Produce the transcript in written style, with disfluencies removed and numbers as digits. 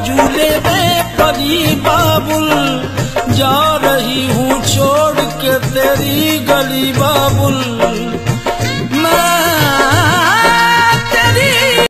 झूले में परी बाबुल, जा रही हूँ छोड़ के तेरी गली बाबुल।